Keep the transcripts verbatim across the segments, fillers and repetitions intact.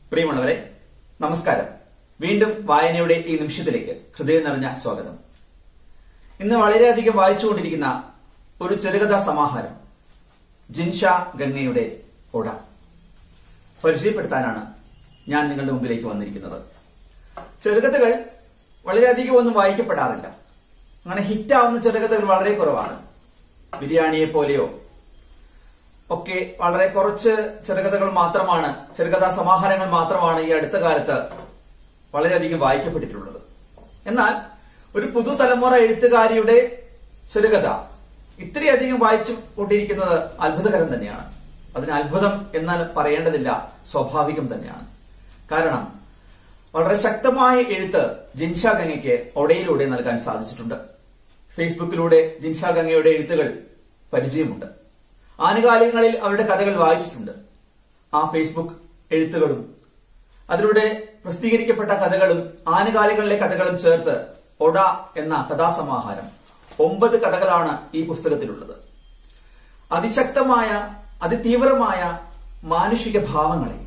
പ്രിയമുള്ളവരെ, നമസ്കാരം. വീണ്ടും വായനയുടെ ഈ നിമിഷത്തിലേക്ക് ഹൃദയം നിറഞ്ഞ സ്വാഗതം. ഇന്ന് വളരെയധികം വായിച്ചുകൊണ്ടിരിക്കുന്ന ഒരു ചെറുകഥാ സമാഹാരം ജിൻഷ ഗംഗയുടെ ഓട പരിചയപ്പെടുത്താനാണ് ഞാൻ നിങ്ങളുടെ മുമ്പിലേക്ക് വന്നിരിക്കുന്നത്. ചെറുകഥകൾ വളരെയധികം ഒന്നും വായിക്കപ്പെടാറില്ല. അങ്ങനെ ഹിറ്റാവുന്ന ചെറുകഥകൾ വളരെ കുറവാണ്. ബിരിയാണിയെ പോലെയോ ഒക്കെ വളരെ കുറച്ച് ചെറുകഥകൾ മാത്രമാണ്, ചെറുകഥാ സമാഹാരങ്ങൾ മാത്രമാണ് ഈ അടുത്ത കാലത്ത് വളരെയധികം വായിക്കപ്പെട്ടിട്ടുള്ളത്. എന്നാൽ ഒരു പുതുതലമുറ എഴുത്തുകാരിയുടെ ചെറുകഥ ഇത്രയധികം വായിച്ചു കൊണ്ടിരിക്കുന്നത് അത്ഭുതകരം തന്നെയാണ്. അതിന് അത്ഭുതം എന്നാൽ പറയേണ്ടതില്ല, സ്വാഭാവികം തന്നെയാണ്. കാരണം വളരെ ശക്തമായ എഴുത്ത് ജിൻഷ ഗംഗയ്ക്ക് ഒടയിലൂടെ നൽകാൻ സാധിച്ചിട്ടുണ്ട്. ഫേസ്ബുക്കിലൂടെ ജിൻഷ ഗംഗയുടെ എഴുത്തുകൾ പരിചയമുണ്ട്. ആനുകാലികങ്ങളിൽ അവരുടെ കഥകൾ വായിച്ചിട്ടുണ്ട്. ആ ഫേസ്ബുക്ക് എഴുത്തുകളും അതിലൂടെ പ്രസിദ്ധീകരിക്കപ്പെട്ട കഥകളും ആനുകാലികളിലെ കഥകളും ചേർത്ത് ഒട എന്ന കഥാസമാഹാരം ഒമ്പത് കഥകളാണ് ഈ പുസ്തകത്തിലുള്ളത്. അതിശക്തമായ അതിതീവ്രമായ മാനുഷിക ഭാവങ്ങളെ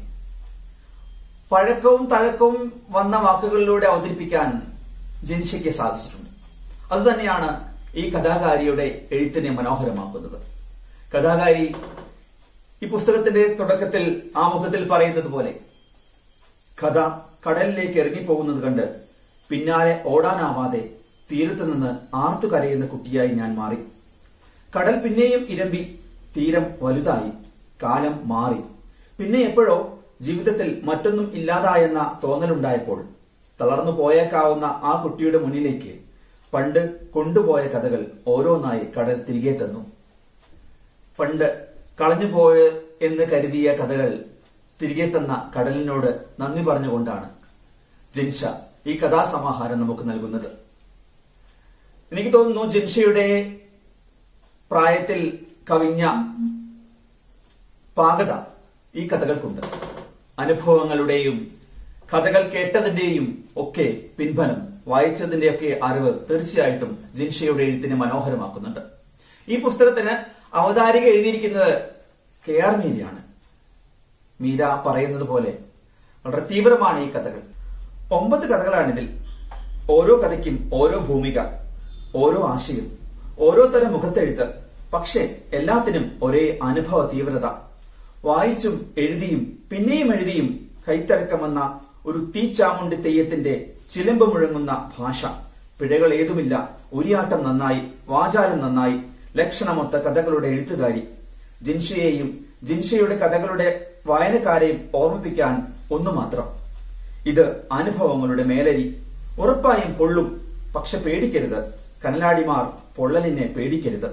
പഴക്കവും തഴക്കവും വന്ന വാക്കുകളിലൂടെ അവതരിപ്പിക്കാൻ ജിൻഷയ്ക്ക് സാധിച്ചിട്ടുണ്ട്. അതുതന്നെയാണ് ഈ കഥാകാരിയുടെ എഴുത്തിനെ മനോഹരമാക്കുന്നത്. കഥാകാരി ഈ പുസ്തകത്തിന്റെ തുടക്കത്തിൽ ആമുഖത്തിൽ പറയുന്നത് പോലെ, കഥ കടലിലേക്ക് ഇറങ്ങിപ്പോകുന്നത് കണ്ട് പിന്നാലെ ഓടാനാവാതെ തീരത്തു നിന്ന് ആർത്തു കരയുന്ന കുട്ടിയായി ഞാൻ മാറി. കടൽ പിന്നെയും ഇരമ്പി, തീരം വലുതായി, കാലം മാറി. പിന്നെ എപ്പോഴോ ജീവിതത്തിൽ മറ്റൊന്നും ഇല്ലാതായെന്ന തോന്നലുണ്ടായപ്പോൾ തളർന്നു പോയേക്കാവുന്ന ആ കുട്ടിയുടെ മുന്നിലേക്ക് പണ്ട് കൊണ്ടുപോയ കഥകൾ ഓരോന്നായി കടൽ തിരികെ തന്നു. പണ്ട് കളഞ്ഞുപോയ എന്ന് കരുതിയ കഥകൾ തിരികെ തന്ന കടലിനോട് നന്ദി പറഞ്ഞുകൊണ്ടാണ് ജിൻഷ ഈ കഥാസമാഹാരം നമുക്ക് നൽകുന്നത്. എനിക്ക് തോന്നുന്നു ജിൻഷയുടെ പ്രായത്തിൽ കവിഞ്ഞ പാകത ഈ കഥകൾക്കുണ്ട്. അനുഭവങ്ങളുടെയും കഥകൾ കേട്ടതിന്റെയും ഒക്കെ പിൻബലം, വായിച്ചതിന്റെയൊക്കെ അറിവ് തീർച്ചയായിട്ടും ജിൻഷയുടെ എഴുത്തിനെ മനോഹരമാക്കുന്നുണ്ട്. ഈ പുസ്തകത്തിന് അവതാരിക എഴുതിയിരിക്കുന്നത് കെ ആർ മീരയാണ്. മീര പറയുന്നത് പോലെ വളരെ തീവ്രമാണ് ഈ കഥകൾ. ഒമ്പത് കഥകളാണിതിൽ. ഓരോ കഥയ്ക്കും ഓരോ ഭൂമിക, ഓരോ ആശയം, ഓരോ തരം മുഖത്തെഴുത്ത്. പക്ഷെ എല്ലാത്തിനും ഒരേ അനുഭവ തീവ്രത. വായിച്ചും എഴുതിയും പിന്നെയും എഴുതിയും കൈത്തഴക്കമെന്ന ഒരു തീച്ചാമുണ്ടി തെയ്യത്തിന്റെ ചിലമ്പ് മുഴങ്ങുന്ന ഭാഷ. പിഴകൾ ഏതുമില്ല. ഉരിയാട്ടം നന്നായി, വാചാലം നന്നായി. ലക്ഷണമൊത്ത കഥകളുടെ എഴുത്തുകാരി. ജിൻഷയെയും ജിൻഷയുടെ കഥകളുടെ വായനക്കാരെയും ഓർമ്മിപ്പിക്കാൻ ഒന്നു മാത്രം, ഇത് അനുഭവങ്ങളുടെ മേലരി. ഉറപ്പായും പൊള്ളും, പക്ഷെ പേടിക്കരുത്. കനലാടിമാർ പൊള്ളലിനെ പേടിക്കരുത്.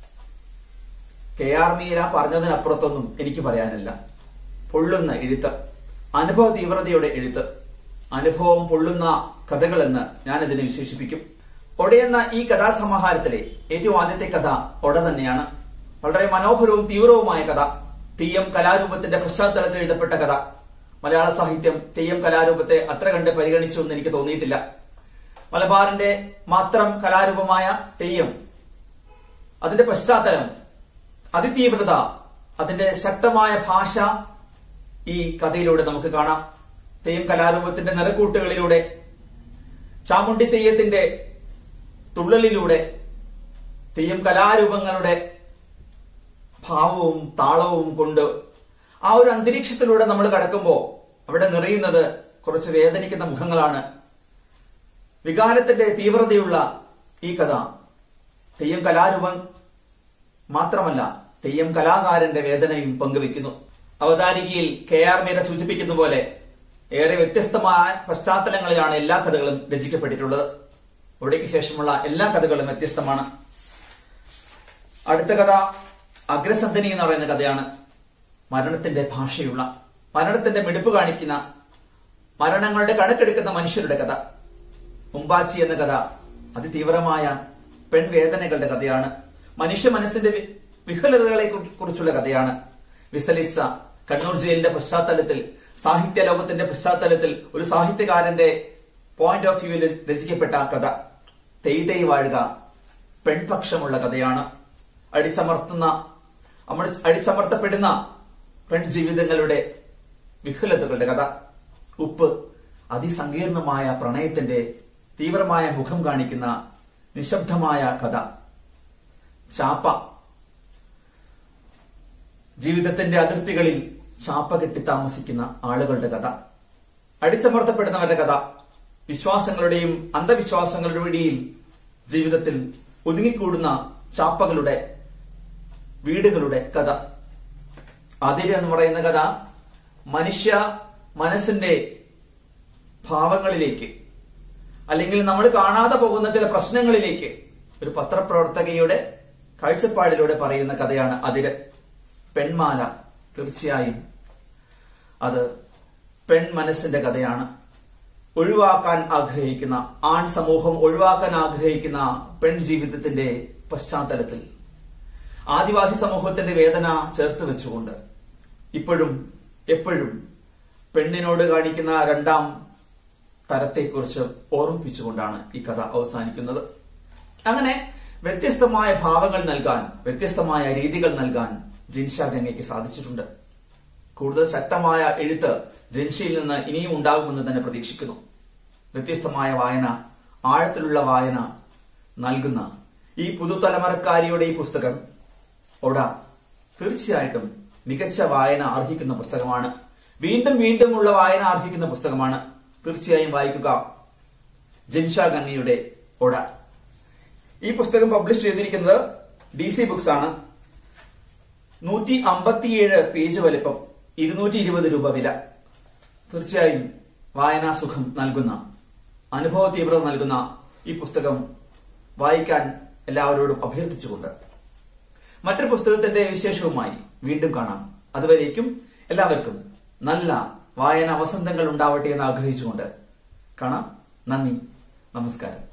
കെ ആർ മീര പറഞ്ഞതിനപ്പുറത്തൊന്നും എനിക്ക് പറയാനില്ല. പൊള്ളുന്ന എഴുത്ത്, അനുഭവ തീവ്രതയുടെ എഴുത്ത്, അനുഭവം പൊള്ളുന്ന കഥകളെന്ന് ഞാനിതിനെ വിശേഷിപ്പിക്കും. ഒടയെന്ന ഈ കഥാസമാഹാരത്തിലെ ഏറ്റവും ആദ്യത്തെ കഥ ഒട തന്നെയാണ്. വളരെ മനോഹരവും തീവ്രവുമായ കഥ. തെയ്യം കലാരൂപത്തിന്റെ പശ്ചാത്തലത്തിൽ എഴുതപ്പെട്ട കഥ. മലയാള സാഹിത്യം തെയ്യം കലാരൂപത്തെ അത്ര കണ്ട് പരിഗണിച്ചു എന്ന് എനിക്ക് തോന്നിയിട്ടില്ല. മലബാറിന്റെ മാത്രം കലാരൂപമായ തെയ്യം, അതിന്റെ പശ്ചാത്തലം, അതിതീവ്രത, അതിന്റെ ശക്തമായ ഭാഷ ഈ കഥയിലൂടെ നമുക്ക് കാണാം. തെയ്യം കലാരൂപത്തിന്റെ നിറക്കൂട്ടുകളിലൂടെ, ചാമുണ്ടി തെയ്യത്തിന്റെ തുള്ളലിലൂടെ, തെയ്യം കലാരൂപങ്ങളുടെ ഭാവവും താളവും കൊണ്ട് ആ ഒരു അന്തരീക്ഷത്തിലൂടെ നമ്മൾ കടക്കുമ്പോൾ അവിടെ നിറയുന്നത് കുറച്ച് വേദനിക്കുന്ന മുഖങ്ങളാണ്. വികാരത്തിന്റെ തീവ്രതയുള്ള ഈ കഥ തെയ്യം കലാരൂപം മാത്രമല്ല, തെയ്യം കലാകാരന്റെ വേദനയും പങ്കുവെക്കുന്നു. അവതാരികയിൽ കെ ആർ മീര സൂചിപ്പിക്കുന്ന പോലെ ഏറെ വ്യത്യസ്തമായ പശ്ചാത്തലങ്ങളിലാണ് എല്ലാ കഥകളും രചിക്കപ്പെട്ടിട്ടുള്ളത്. ഒടയ്ക്ക് ശേഷമുള്ള എല്ലാ കഥകളും വ്യത്യസ്തമാണ്. അടുത്ത കഥ അഗ്രസന്ധനി എന്ന് പറയുന്ന കഥയാണ്. മരണത്തിന്റെ ഭാഷയുള്ള, മരണത്തിന്റെ മിടുപ്പ് കാണിക്കുന്ന, മരണങ്ങളുടെ കണക്കെടുക്കുന്ന മനുഷ്യരുടെ കഥ. ഉമ്പാച്ചി എന്ന കഥ അതിതീവ്രമായ പെൺവേദനകളുടെ കഥയാണ്. മനുഷ്യ മനസ്സിന്റെ വിഹലതകളെ കുറിച്ചുള്ള കഥയാണ്. വിസലിറ്റ്സ കണ്ണൂർ ജയിലിന്റെ പശ്ചാത്തലത്തിൽ, സാഹിത്യ ലോകത്തിന്റെ പശ്ചാത്തലത്തിൽ ഒരു സാഹിത്യകാരന്റെ പോയിന്റ് ഓഫ് വ്യൂവിൽ രചിക്കപ്പെട്ട കഥ. തെയ് തെയ് വാഴുക പെൺപക്ഷമുള്ള കഥയാണ്. അടിച്ചമർത്തുന്ന അടിച്ചമർത്തപ്പെടുന്ന പെൺജീവിതങ്ങളുടെ വിഹുലതകളുടെ കഥ. ഉപ്പ് അതിസങ്കീർണമായ പ്രണയത്തിന്റെ തീവ്രമായ മുഖം കാണിക്കുന്ന നിശബ്ദമായ കഥ. ചാപ്പ ജീവിതത്തിന്റെ അതിർത്തികളിൽ ചാപ്പ കെട്ടി താമസിക്കുന്ന ആളുകളുടെ കഥ. അടിച്ചമർത്തപ്പെടുന്നവരുടെ കഥ. വിശ്വാസങ്ങളുടെയും അന്ധവിശ്വാസങ്ങളുടെയും ഇടയിൽ ജീവിതത്തിൽ ഒതുങ്ങിക്കൂടുന്ന ചാപ്പകളുടെ വീടുകളുടെ കഥ. അതിര് എന്ന് പറയുന്ന കഥ മനുഷ്യ മനസ്സിന്റെ ഭാവങ്ങളിലേക്ക് അല്ലെങ്കിൽ നമ്മൾ കാണാതെ പോകുന്ന ചില പ്രശ്നങ്ങളിലേക്ക് ഒരു പത്രപ്രവർത്തകയുടെ കാഴ്ചപ്പാടിലൂടെ പറയുന്ന കഥയാണ് അതിര്. പെൺമാല തീർച്ചയായും അത് പെൺ മനസ്സിന്റെ കഥയാണ്. ഒഴിവാക്കാൻ ആഗ്രഹിക്കുന്ന ആൺ സമൂഹം ഒഴിവാക്കാൻ ആഗ്രഹിക്കുന്ന പെൺ ജീവിതത്തിന്റെ പശ്ചാത്തലത്തിൽ ആദിവാസി സമൂഹത്തിന്റെ വേദന ചേർത്ത് വെച്ചുകൊണ്ട് ഇപ്പോഴും എപ്പോഴും പെണ്ണിനോട് കാണിക്കുന്ന രണ്ടാം തരത്തെക്കുറിച്ച് ഓർമ്മിപ്പിച്ചുകൊണ്ടാണ് ഈ കഥ അവസാനിക്കുന്നത്. അങ്ങനെ വ്യത്യസ്തമായ ഭാവങ്ങൾ നൽകാൻ, വ്യത്യസ്തമായ രീതികൾ നൽകാൻ ജിൻഷാ ഗംഗയ്ക്ക് സാധിച്ചിട്ടുണ്ട്. കൂടുതൽ ശക്തമായ എഴുത്ത് ജിൻഷയിൽ നിന്ന് ഇനിയും ഉണ്ടാകുമെന്ന് തന്നെ പ്രതീക്ഷിക്കുന്നു. വ്യത്യസ്തമായ വായന, ആഴത്തിലുള്ള വായന നൽകുന്ന ഈ പുതുതലമുറക്കാരിയുടെ ഈ പുസ്തകം ഓട തീർച്ചയായിട്ടും മികച്ച വായന അർഹിക്കുന്ന പുസ്തകമാണ്. വീണ്ടും വീണ്ടും ഉള്ള വായന അർഹിക്കുന്ന പുസ്തകമാണ്. തീർച്ചയായും വായിക്കുക ജിൻഷാ ഗംഗയുടെ ഓട. ഈ പുസ്തകം പബ്ലിഷ് ചെയ്തിരിക്കുന്നത് ഡി സി ബുക്സ് ആണ്. നൂറ്റി അമ്പത്തിയേഴ് പേജ് വലിപ്പം, ഇരുന്നൂറ്റി ഇരുപത് രൂപ വില. തീർച്ചയായും വായനാ സുഖം നൽകുന്ന, അനുഭവ തീവ്രത നൽകുന്ന ഈ പുസ്തകം വായിക്കാൻ എല്ലാവരോടും അഭ്യർത്ഥിച്ചുകൊണ്ട് മറ്റൊരു പുസ്തകത്തിന്റെ വിശേഷവുമായി വീണ്ടും കാണാം. അതുവരേക്കും എല്ലാവർക്കും നല്ല വായന വസന്തങ്ങൾ ഉണ്ടാവട്ടെ എന്ന് ആഗ്രഹിച്ചുകൊണ്ട് കാണാം. നന്ദി, നമസ്കാരം.